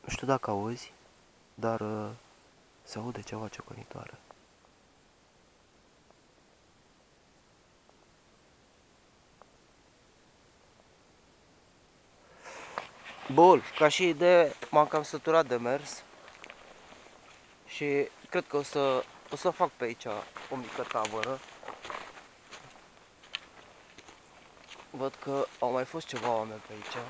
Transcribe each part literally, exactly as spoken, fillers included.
Nu știu dacă auzi, dar uh, se aude ceva ciocănitoare. Bun, ca și idee, m-am cam săturat de mers și cred că o să, o să fac pe aici o mică tabără. Văd că au mai fost ceva oameni pe aici.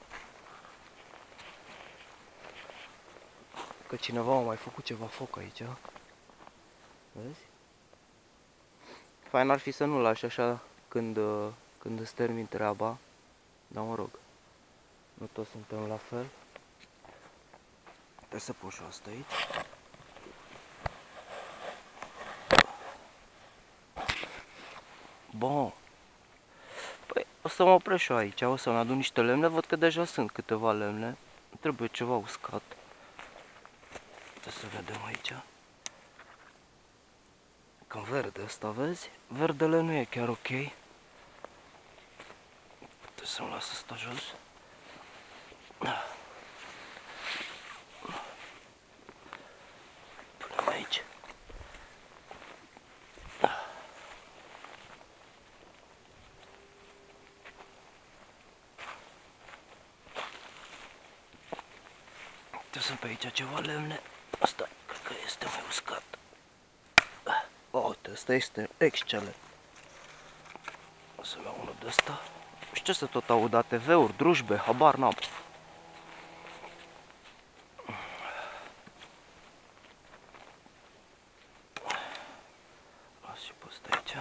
Că cineva a mai făcut ceva foc aici. Vezi? Fain ar fi să nu lași așa când, când îți termin treaba. Dar mă rog, nu toți suntem la fel. Trebuie să pun și asta aici. Bun. Păi o să mă opresc și eu aici, o să-mi adun niște lemne. Văd că deja sunt câteva lemne. Trebuie ceva uscat. Trebuie să vedem aici. Cam verde ăsta, vezi? Verdele nu e chiar ok. Trebuie să-mi las asta jos. Punem aici. Sunt pe aici ceva lemne. Asta cred că este mai uscat. Oh, uite, asta este excelent. O să-mi iau unul de ăsta. Nu știu ce să tot aud, A T V-uri, drujbe, habar n-am. Las și pe ăsta aici.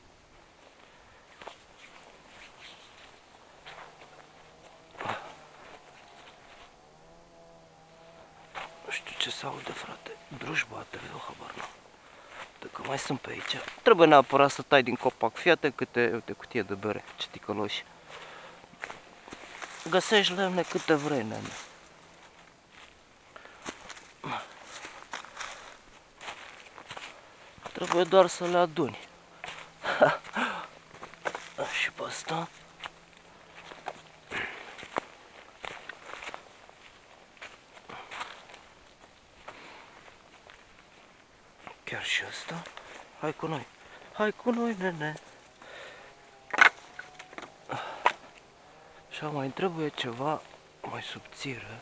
Nu știu ce să aude, frate. Drujba, A T V, habar n-am. Că mai sunt pe aici. Trebuie neapărat să tai din copac. Fii atent câte, uite, cutie de bere, ce ticăloși. Găsești lemne câte vrei, nene. Trebuie doar să le aduni. Și pe asta. Chiar și asta. Hai cu noi. Hai cu noi, nene. Și mai trebuie ceva mai subțire.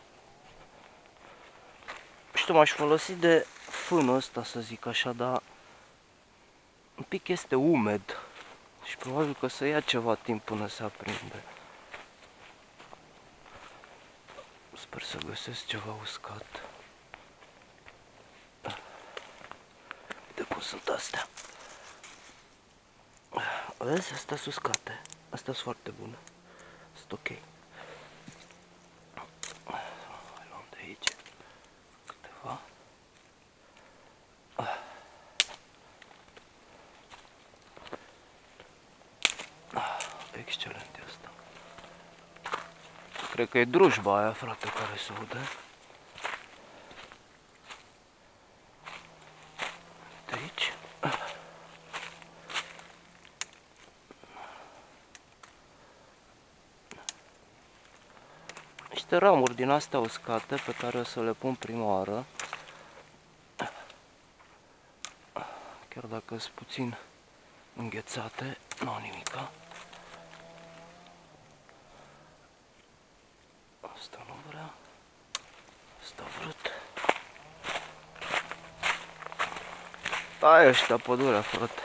Știu, m-aș folosi de fânul ăsta, să zic așa, dar un pic este umed și probabil că o să ia ceva timp până se aprinde. Sper să găsesc ceva uscat. Uite cum sunt astea. Vezi? Astea sunt uscate. Astea sunt foarte bune. Sunt ok. Mai luăm de aici câteva. Excelent e asta. Cred că e drujba aia, frate, care se aude. De aici. Niște ramuri din astea uscate pe care o să le pun prima oară. Chiar dacă sunt puțin înghețate, nu au nimica. Asta nu vrea. Asta a vrut. Ai ăștia pădurea, frate.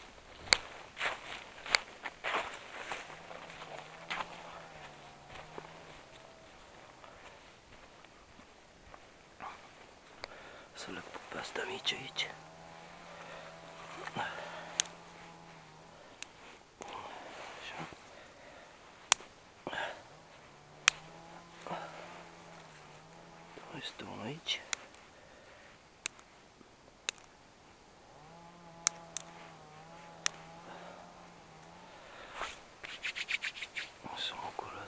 Să le pun pe astea mici aici. Este unul aici. O să mă curăț.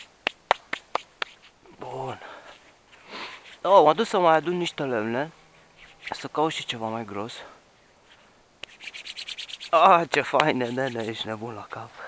Bun. Oh, m-am dus să mai adun niște lemne. Să caut și ceva mai gros. Ah, ce fain, nene, ești nebun la cap.